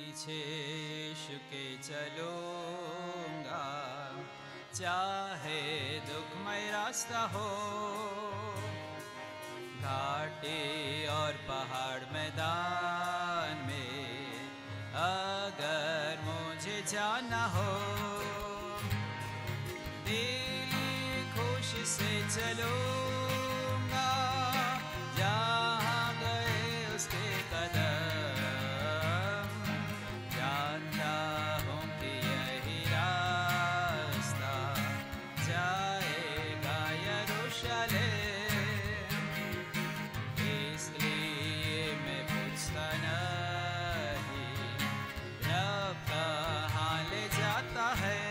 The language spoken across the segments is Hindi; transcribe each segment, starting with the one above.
पीछे यीशु के चलूँगा, चाहे दुखमय रास्ता हो, घाटी और पहाड़ मैदान में अगर मुझे जाना हो, दिली खुशी से चलूँगा, जहाँ गए उसके कदम। जानता हूँ कि यही रास्ता जाएगा यरूशलेम, इसलिए मैं पूछता नहीं रब कहाँ ले जाता है।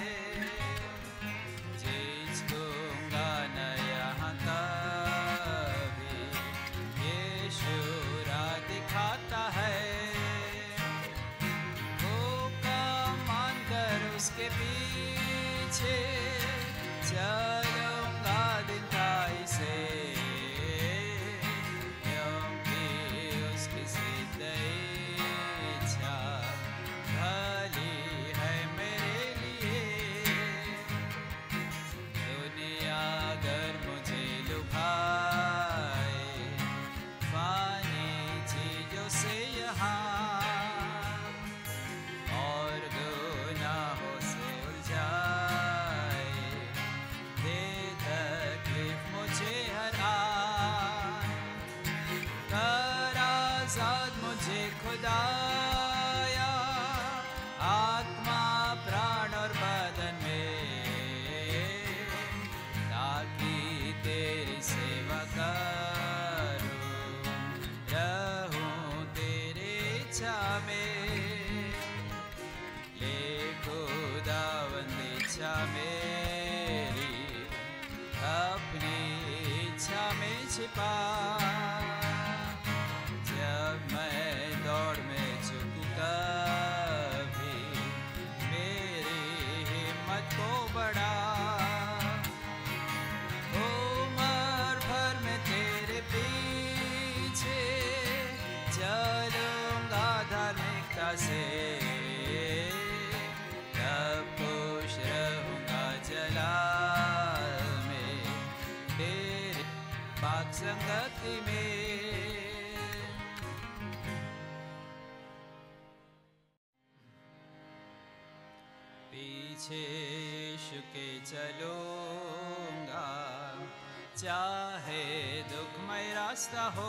झिझकूंगा न यहाँ कभी, यीशु राह दिखाता है। उसके पीछे चलूँगा दिनताई से, क्योंकि उसकी सिद्ध इच्छा भली है मेरे लिए। दुनिया अगर मुझे लुभाए फानी चीज़ों से यहाँ, खुदाया आत्मा प्राण और बदन में, ताकि तेरी सेवा करूं, रहूं तेरी इच्छा में। ले खुदावंद इच्छा मेरी अपनी इच्छा में छिपा, जब मैं दौड़ में चूकूं कभी, मेरी हिम्मत को बढ़ा। उम्र भर में तेरे पीछे चलूँगा धार्मिकता से, तब खुश रहूँगा जलाल में तेरे पाक संगति में। पीछे यीशु के चलूँगा, चाहे दुखमय रास्ता हो,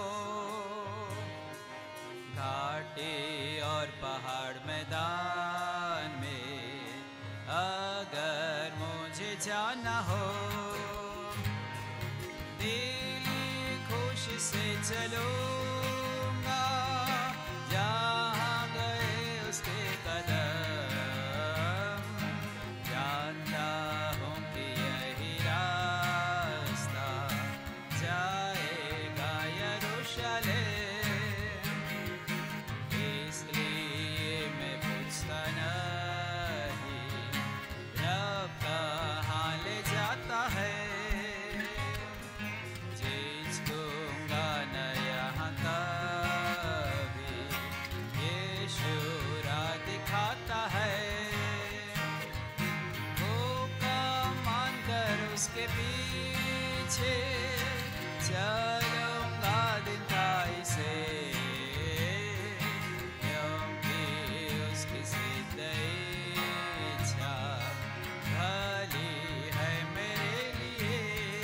घाटी और पहाड़ मैदान में अगर मुझे जाना हो, दिली खुशी से चलूँगा, जहाँ गए उसके कदम। जानता हूँ कि यही रास्ता जाएगा यरूशलेम, इसलिए मैं पूछता नहीं रब कहाँ ले जाता है। झिझकूंगा न यहाँ कभी, यीशु राह दिखाता है। उसके पीछे चलूँगा दिनताई से, क्योंकि उसकी सिद्ध इच्छा भली है मेरे लिए।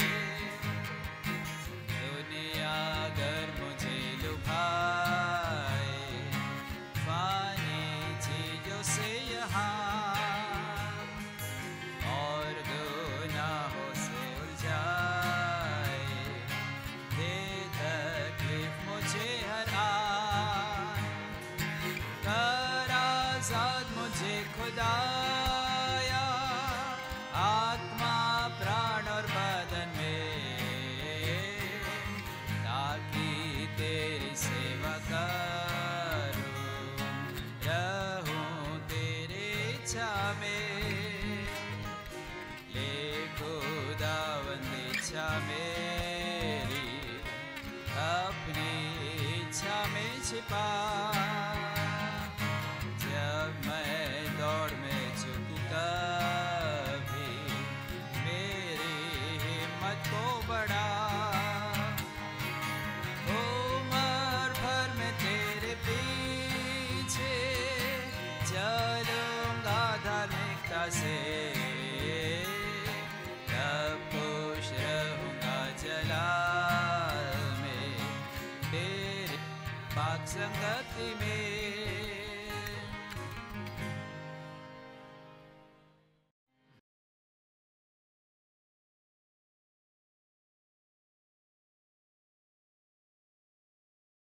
दुनिया अगर मुझे लुभाए फानी चीज़ों से यहाँ, खुदाया आत्मा प्राण और बदन में, ताकि तेरी सेवा करूं, रहूं तेरी इच्छा में। ले खुदावंद इच्छा मेरी अपनी इच्छा में छिपा, ताकि